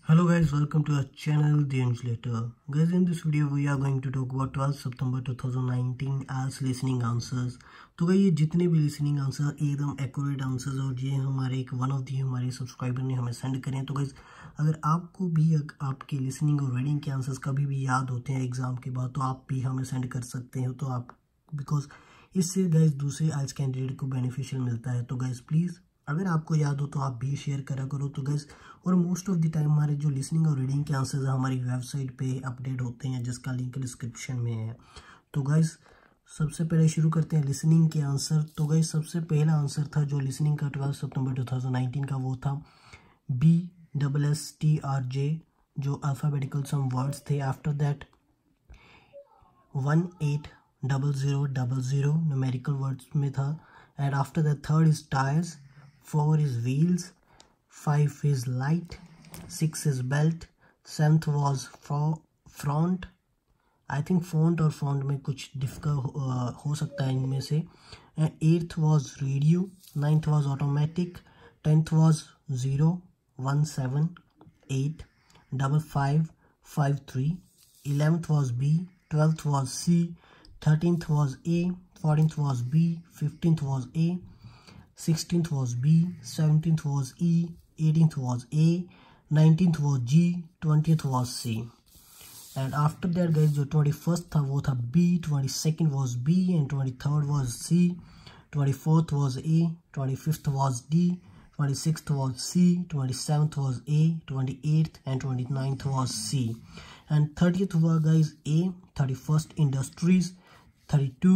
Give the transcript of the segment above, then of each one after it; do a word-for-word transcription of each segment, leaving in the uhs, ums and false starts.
Hello guys, welcome to our channel The Insulator. Guys, in this video we are going to talk about twelfth September twenty nineteen as listening answers. तो guys ये जितने भी listening answer एकदम accurate answers और ये हमारे एक one of the हमारे सब्सक्राइबर ने हमें सेंड करें। तो गाइस अगर आपको भी आपके listening और reading के आंसर्स कभी भी याद होते हैं एग्जाम के बाद तो आप भी हमें सेंड कर सकते हैं। तो आप बिकॉज इससे गाइस दूसरे आइल्स कैंडिडेट को बेनिफिशियल मिलता है। तो गाइस प्लीज़ अगर आपको याद हो तो आप भी शेयर करा करो। तो गाइस और मोस्ट ऑफ द टाइम हमारे जो लिसनिंग और रीडिंग के आंसर्स हमारी वेबसाइट पे अपडेट होते हैं जिसका लिंक डिस्क्रिप्शन में है। तो गाइस सबसे पहले शुरू करते हैं लिसनिंग के आंसर। तो गाइस सबसे पहला आंसर था जो लिसनिंग का ट्वेल्थ सितंबर टू थाउजेंड नाइनटीन का वो था B double S T R J जो अल्फ़ाबेटिकल सम वर्ड्स थे। After that one eight double zero double zero numerical words में था। And after that third is tyres, four is wheels, five is light, six is belt, seventh was front, I think font और font में कुछ difficult हो सकता है इनमें से। eighth was radio, ninth was automatic, tenth was zero, one seven, eight, double five, five three, eleventh was B, twelfth was C, thirteenth was A, fourteenth was B, fifteenth was A, sixteenth was B, seventeenth was E, eighteenth was A, nineteenth was G, twentieth was C. And after that guys जो twenty-first था वो था B, twenty-second was B and twenty-third was C, twenty-fourth was A, twenty-fifth was D, twenty-sixth was C, twenty-seventh was A, twenty-eighth and twenty-ninth was C. And thirtieth was guys A, thirty-first industries, thirty-two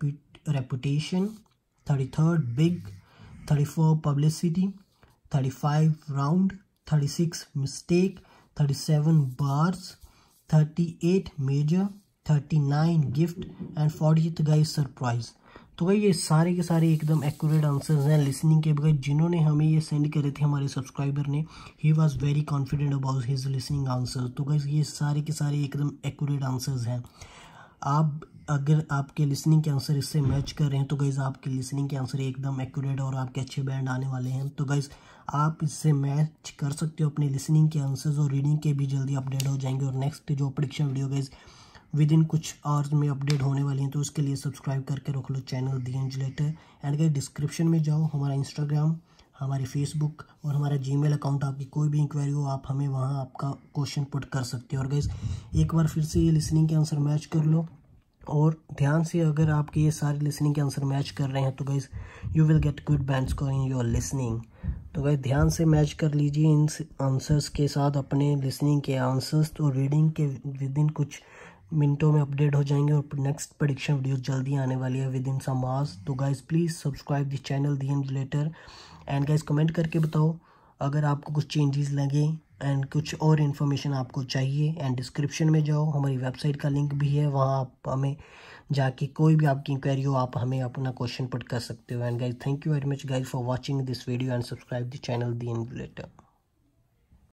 reputation, thirty-third big, thirty-four publicity, thirty-five round, thirty-six mistake, thirty-seven bars, thirty-eight major, thirty-nine gift and fortieth guys surprise। तो भाई ये सारे के सारे एकदम accurate answers हैं listening के। बगैर जिन्होंने हमें ये सेंड करे थे हमारे सब्सक्राइबर ने, he was very confident about his listening answer. तो गाइस ये सारे के सारे एकदम एक्यूरेट आंसर्स हैं। आप अगर आपके लिसनिंग के आंसर इससे मैच कर रहे हैं तो गाइज आपके लिसनिंग के आंसर एकदम एक्यूरेट और आपके अच्छे बैंड आने वाले हैं। तो गाइज आप इससे मैच कर सकते हो अपने लिसनिंग के आंसर्स और रीडिंग के भी जल्दी अपडेट हो जाएंगे। और नेक्स्ट जो prediction video guys within कुछ आवर्स में अपडेट होने वाली हैं तो उसके लिए सब्सक्राइब करके रख लो channel the insulator. And guys description में जाओ, हमारा इंस्टाग्राम, हमारे फेसबुक और हमारा जीमेल अकाउंट, आपकी कोई भी इंक्वायरी हो आप हमें वहाँ आपका क्वेश्चन पुट कर सकते हो। और गाइज एक बार फिर से ये लिसनिंग के आंसर मैच कर लो और ध्यान से अगर आपके ये सारे लिसनिंग के आंसर मैच कर रहे हैं तो guys you will get good band score in your listening. तो गाइज ध्यान से मैच कर लीजिए इन आंसर्स के साथ अपने लिसनिंग के आंसर्स। तो रीडिंग के विद इन कुछ मिनटों में अपडेट हो जाएंगे और नेक्स्ट प्रेडिक्शन वीडियो जल्दी आने वाली है विद इन सम आवर्स। तो guys please subscribe the channel the insulator. And guys comment करके बताओ अगर आपको कुछ चेंजेस लगे एंड कुछ और इन्फॉर्मेशन आपको चाहिए। एंड डिस्क्रिप्शन में जाओ, हमारी वेबसाइट का लिंक भी है, वहाँ आप हमें जाके कोई भी आपकी इंक्वायरी हो आप हमें अपना क्वेश्चन पुट कर सकते हो। And guys thank you very much guys for watching this video and subscribe the channel the इंजुलेटर।